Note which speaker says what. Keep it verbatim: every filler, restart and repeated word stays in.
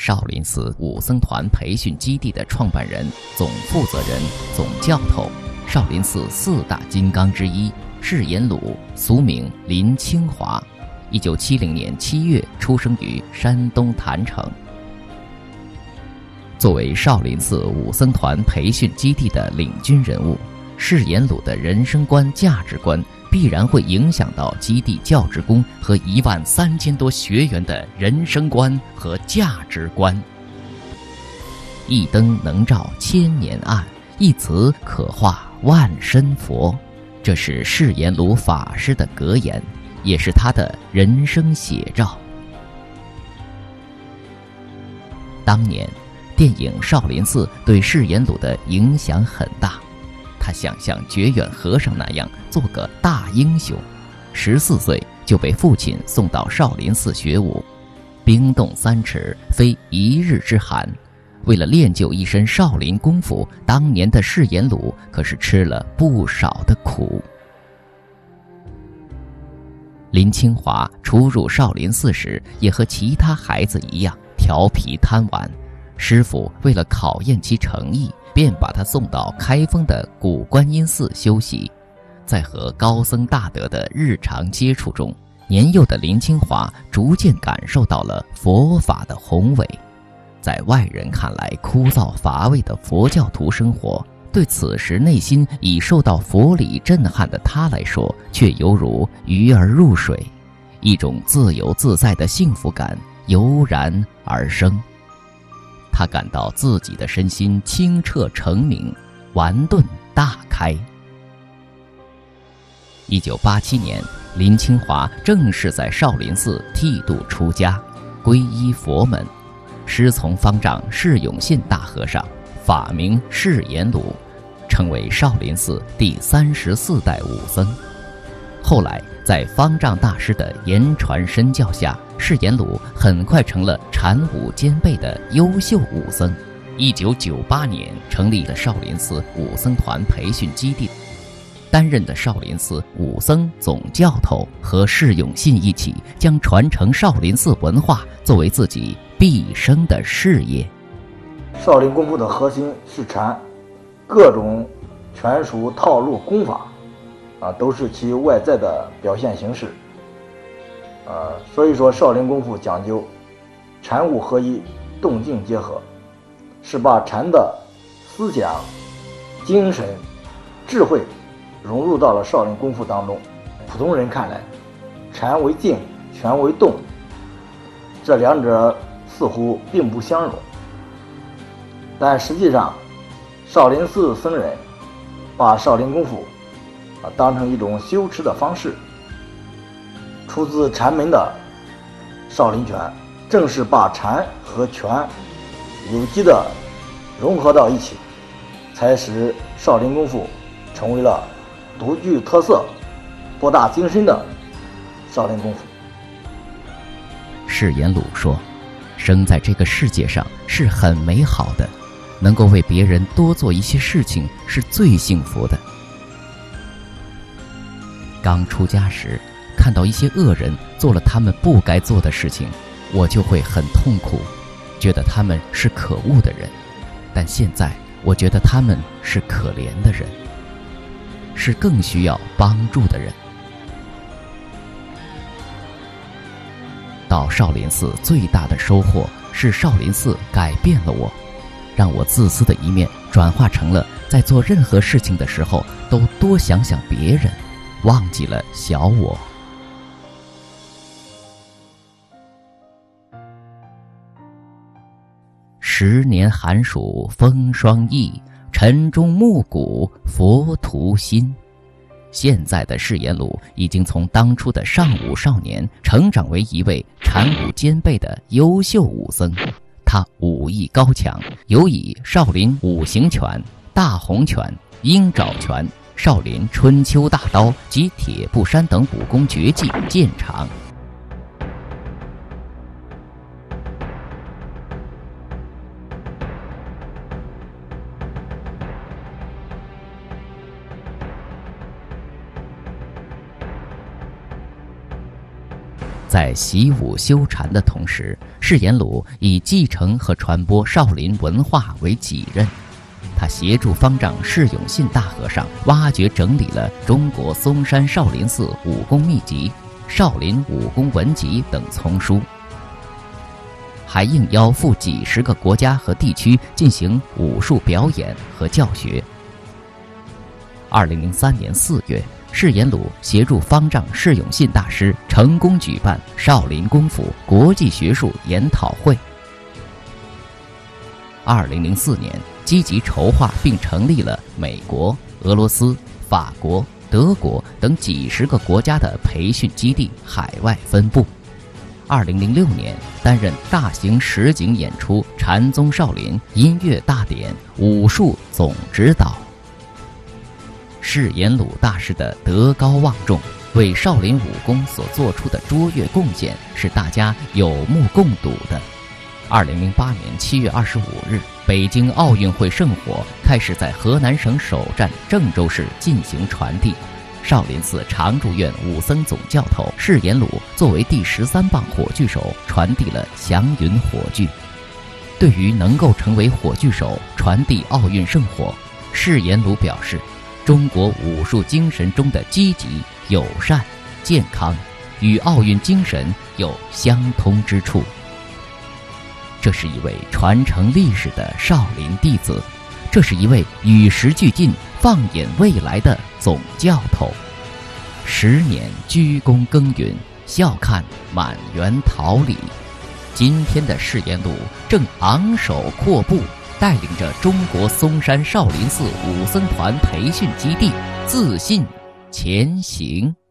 Speaker 1: 少林寺武僧团培训基地的创办人、总负责人、总教头，少林寺四大金刚之一释延鲁，俗名林清华，一九七零年七月出生于山东郯城。作为少林寺武僧团培训基地的领军人物，释延鲁的人生观、价值观必然会影响到基地教职工和一万三千多学员的人生观和价值观。一灯能照千年暗，一词可化万身佛，这是释延鲁法师的格言，也是他的人生写照。当年电影《少林寺》对释延鲁的影响很大，他想像觉远和尚那样做个大英雄，十四岁就被父亲送到少林寺学武。冰冻三尺，非一日之寒。为了练就一身少林功夫，当年的释延鲁可是吃了不少的苦。林清华初入少林寺时，也和其他孩子一样调皮贪玩，师傅为了考验其诚意，便把他送到开封的古观音寺修习。在和高僧大德的日常接触中，年幼的林清华逐渐感受到了佛法的宏伟。在外人看来枯燥乏味的佛教徒生活，对此时内心已受到佛理震撼的他来说，却犹如鱼儿入水，一种自由自在的幸福感油然而生。他感到自己的身心清澈澄明，丸顿大开。一九八七年，林清华正式在少林寺剃度出家，皈依佛门，师从方丈释永信大和尚，法名释延鲁，成为少林寺第三十四代武僧。后来在方丈大师的言传身教下，释延鲁很快成了禅武兼备的优秀武僧。一九九八年成立了少林寺武僧团培训基地，担任的少林寺武僧总教头，和释永信一起将传承少林寺文化作为自己毕生的事业。
Speaker 2: 少林功夫的核心是禅，各种拳术套路功法啊，都是其外在的表现形式。呃，所以说少林功夫讲究禅武合一，动静结合，是把禅的思想、精神、智慧融入到了少林功夫当中。普通人看来，禅为静，拳为动，这两者似乎并不相容，但实际上，少林寺僧人把少林功夫啊当成一种修持的方式。出自禅门的少林拳，正是把禅和拳有机的融合到一起，才使少林功夫成为了独具特色、博大精深的少林功夫。
Speaker 1: 释延鲁说，生在这个世界上是很美好的，能够为别人多做一些事情是最幸福的。刚出家时，看到一些恶人做了他们不该做的事情，我就会很痛苦，觉得他们是可恶的人。但现在我觉得他们是可怜的人，是更需要帮助的人。到少林寺最大的收获是少林寺改变了我，让我自私的一面转化成了在做任何事情的时候都多想想别人，忘记了小我。十年寒暑风霜意，晨钟暮鼓佛徒心。现在的释延鲁已经从当初的上武少年成长为一位禅武兼备的优秀武僧。他武艺高强，尤以少林五行拳、大红拳、鹰爪拳、少林春秋大刀及铁布衫等武功绝技见长。 在习武修禅的同时，释延鲁以继承和传播少林文化为己任。他协助方丈释永信大和尚挖掘整理了中国嵩山少林寺武功秘籍、少林武功文集等丛书，还应邀赴几十个国家和地区进行武术表演和教学。二零零三年四月，释延鲁协助方丈释永信大师成功举办少林功夫国际学术研讨会。二零零四年，积极筹划并成立了美国、俄罗斯、法国、德国等几十个国家的培训基地海外分部。二零零六年，担任大型实景演出《禅宗少林音乐大典》武术总指导。释延鲁大师的德高望重，为少林武功所做出的卓越贡献是大家有目共睹的。二零零八年七月二十五日，北京奥运会圣火开始在河南省首站郑州市进行传递。少林寺常住院武僧总教头释延鲁作为第十三棒火炬手，传递了祥云火炬。对于能够成为火炬手传递奥运圣火，释延鲁表示，中国武术精神中的积极、友善、健康，与奥运精神有相通之处。这是一位传承历史的少林弟子，这是一位与时俱进、放眼未来的总教头。十年鞠躬耕耘，笑看满园桃李。今天的释延鲁正昂首阔步，带领着中国嵩山少林寺武僧团培训基地自信前行。